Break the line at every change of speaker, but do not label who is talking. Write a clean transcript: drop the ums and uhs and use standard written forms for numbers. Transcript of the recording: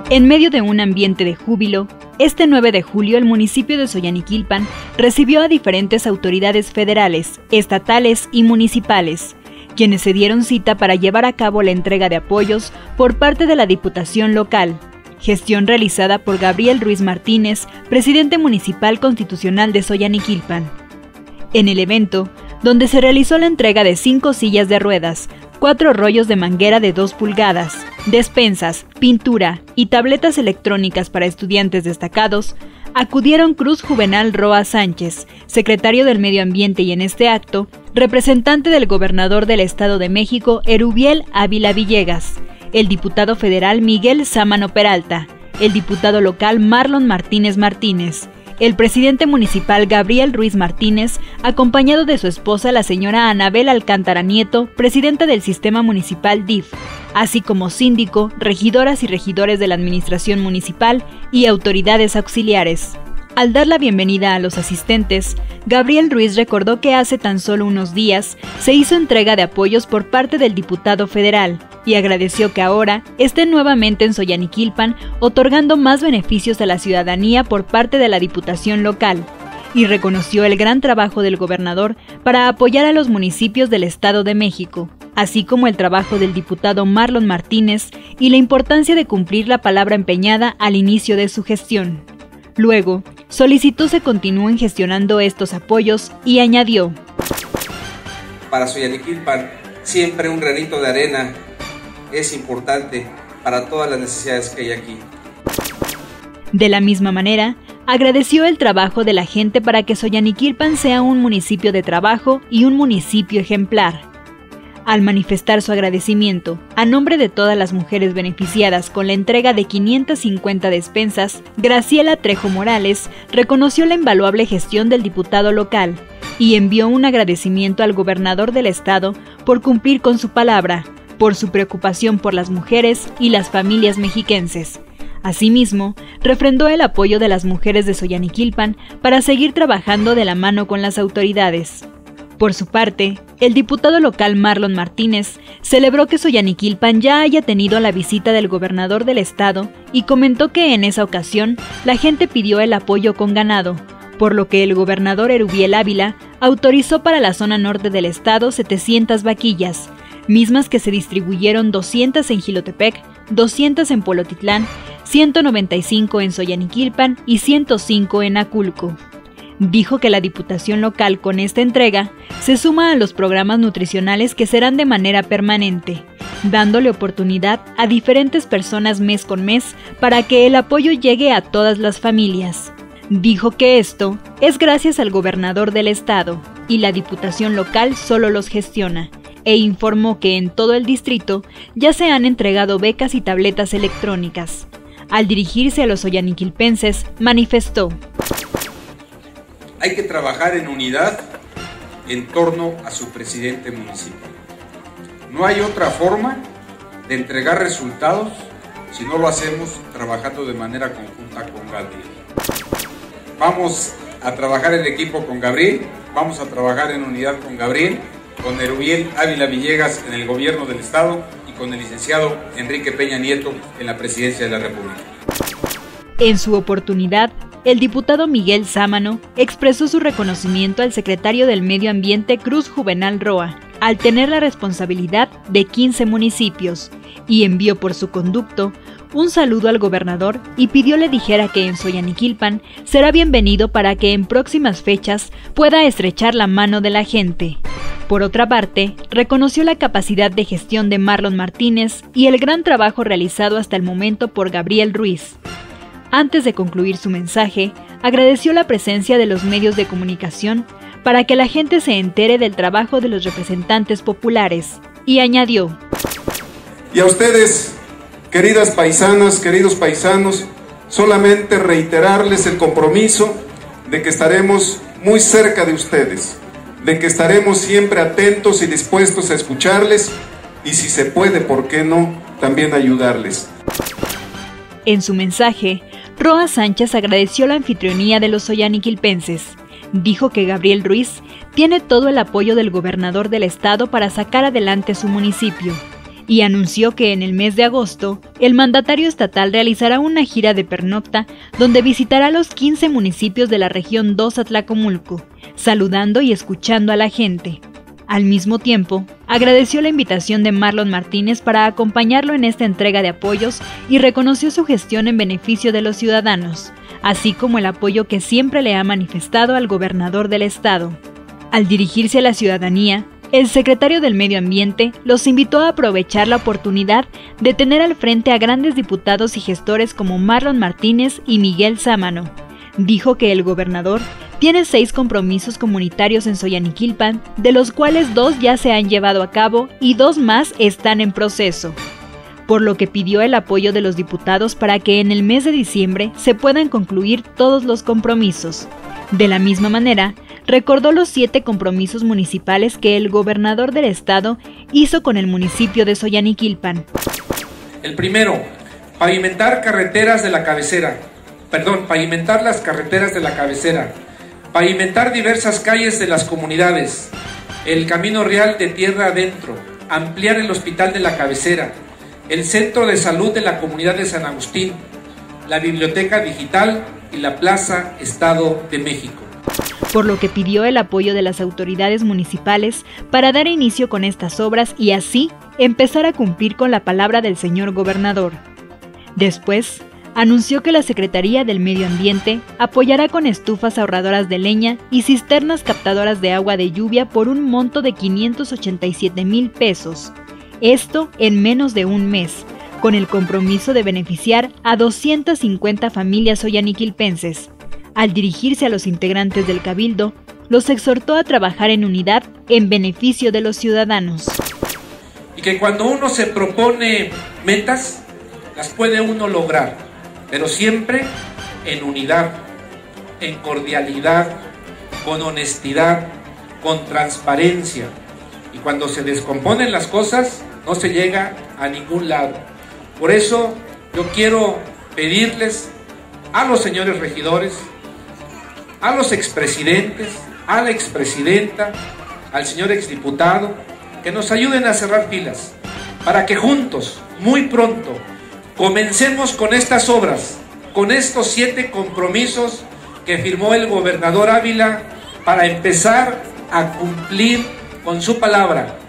En medio de un ambiente de júbilo, este 9 de julio el municipio de Xoyaniquilpan recibió a diferentes autoridades federales, estatales y municipales, quienes se dieron cita para llevar a cabo la entrega de apoyos por parte de la Diputación Local, gestión realizada por Gabriel Ruiz Martínez, presidente municipal constitucional de Xoyaniquilpan. En el evento, donde se realizó la entrega de 5 sillas de ruedas, 4 rollos de manguera de 2 pulgadas, despensas, pintura y tabletas electrónicas para estudiantes destacados, acudieron Cruz Juvenal Roa Sánchez, secretario del Medio Ambiente, y en este acto, representante del gobernador del Estado de México, Erubiel Ávila Villegas, el diputado federal Miguel Sámano Peralta, el diputado local Marlon Martínez Martínez, el presidente municipal Gabriel Ruiz Martínez, acompañado de su esposa la señora Anabel Alcántara Nieto, presidenta del Sistema Municipal DIF, así como síndico, regidoras y regidores de la administración municipal y autoridades auxiliares. Al dar la bienvenida a los asistentes, Gabriel Ruiz recordó que hace tan solo unos días se hizo entrega de apoyos por parte del diputado federal y agradeció que ahora esté nuevamente en Xoyaniquilpan otorgando más beneficios a la ciudadanía por parte de la Diputación Local, y reconoció el gran trabajo del gobernador para apoyar a los municipios del Estado de México, así como el trabajo del diputado Marlon Martínez y la importancia de cumplir la palabra empeñada al inicio de su gestión. Luego, solicitó se continúen gestionando estos apoyos y añadió:
para Xoyaniquilpan, siempre un granito de arena es importante para todas las necesidades que hay aquí.
De la misma manera, agradeció el trabajo de la gente para que Xoyaniquilpan sea un municipio de trabajo y un municipio ejemplar. Al manifestar su agradecimiento, a nombre de todas las mujeres beneficiadas con la entrega de 550 despensas, Graciela Trejo Morales reconoció la invaluable gestión del diputado local y envió un agradecimiento al gobernador del estado por cumplir con su palabra, por su preocupación por las mujeres y las familias mexiquenses. Asimismo, refrendó el apoyo de las mujeres de Xoyaniquilpan para seguir trabajando de la mano con las autoridades. Por su parte, el diputado local Marlon Martínez celebró que Xoyaniquilpan ya haya tenido la visita del gobernador del estado y comentó que en esa ocasión la gente pidió el apoyo con ganado, por lo que el gobernador Erubiel Ávila autorizó para la zona norte del estado 700 vaquillas, mismas que se distribuyeron 200 en Jilotepec, 200 en Polotitlán, 195 en Xoyaniquilpan y 105 en Aculco. Dijo que la Diputación Local con esta entrega se suma a los programas nutricionales que serán de manera permanente, dándole oportunidad a diferentes personas mes con mes para que el apoyo llegue a todas las familias. Dijo que esto es gracias al gobernador del estado y la Diputación Local solo los gestiona, e informó que en todo el distrito ya se han entregado becas y tabletas electrónicas. Al dirigirse a los xoyaniquilpenses, manifestó:
hay que trabajar en unidad en torno a su presidente municipal. No hay otra forma de entregar resultados si no lo hacemos trabajando de manera conjunta con Gabriel. Vamos a trabajar en equipo con Gabriel, vamos a trabajar en unidad con Gabriel, con Erubiel Ávila Villegas en el gobierno del estado y con el licenciado Enrique Peña Nieto en la presidencia de la República.
En su oportunidad, el diputado Miguel Sámano expresó su reconocimiento al secretario del Medio Ambiente Cruz Juvenal Roa, al tener la responsabilidad de 15 municipios, y envió por su conducto un saludo al gobernador y pidió le dijera que en Xoyaniquilpan será bienvenido para que en próximas fechas pueda estrechar la mano de la gente. Por otra parte, reconoció la capacidad de gestión de Marlon Martínez y el gran trabajo realizado hasta el momento por Gabriel Ruiz. Antes de concluir su mensaje, agradeció la presencia de los medios de comunicación para que la gente se entere del trabajo de los representantes populares, y añadió:
y a ustedes, queridas paisanas, queridos paisanos, solamente reiterarles el compromiso de que estaremos muy cerca de ustedes, de que estaremos siempre atentos y dispuestos a escucharles y, si se puede, ¿por qué no?, también ayudarles.
En su mensaje, Roa Sánchez agradeció la anfitrionía de los xoyaniquilpenses. Dijo que Gabriel Ruiz tiene todo el apoyo del gobernador del estado para sacar adelante su municipio. y anunció que en el mes de agosto, el mandatario estatal realizará una gira de pernocta donde visitará los 15 municipios de la región 2 Atlacomulco, saludando y escuchando a la gente. Al mismo tiempo, agradeció la invitación de Marlon Martínez para acompañarlo en esta entrega de apoyos y reconoció su gestión en beneficio de los ciudadanos, así como el apoyo que siempre le ha manifestado al gobernador del estado. Al dirigirse a la ciudadanía, el secretario del Medio Ambiente los invitó a aprovechar la oportunidad de tener al frente a grandes diputados y gestores como Marlon Martínez y Miguel Sámano. Dijo que el gobernador tiene 6 compromisos comunitarios en Soyaniquilpan, de los cuales 2 ya se han llevado a cabo y 2 más están en proceso, por lo que pidió el apoyo de los diputados para que en el mes de diciembre se puedan concluir todos los compromisos. De la misma manera, recordó los 7 compromisos municipales que el gobernador del estado hizo con el municipio de Soyaniquilpan.
El primero, pavimentar las carreteras de la cabecera, pavimentar diversas calles de las comunidades, el camino real de tierra adentro, ampliar el hospital de la cabecera, el centro de salud de la comunidad de San Agustín, la biblioteca digital y la Plaza Estado de México.
Por lo que pidió el apoyo de las autoridades municipales para dar inicio con estas obras y así empezar a cumplir con la palabra del señor gobernador. Después, anunció que la Secretaría del Medio Ambiente apoyará con estufas ahorradoras de leña y cisternas captadoras de agua de lluvia por un monto de 587,000 pesos. Esto en menos de un mes, con el compromiso de beneficiar a 250 familias soyaniquilpenses. Al dirigirse a los integrantes del Cabildo, los exhortó a trabajar en unidad en beneficio de los ciudadanos.
Y que cuando uno se propone metas, las puede uno lograr, pero siempre en unidad, en cordialidad, con honestidad, con transparencia. Y cuando se descomponen las cosas, no se llega a ningún lado. Por eso yo quiero pedirles a los señores regidores, a los expresidentes, a la expresidenta, al señor exdiputado, que nos ayuden a cerrar filas, para que juntos, muy pronto, comencemos con estas obras, con estos 7 compromisos que firmó el gobernador Ávila para empezar a cumplir con su palabra.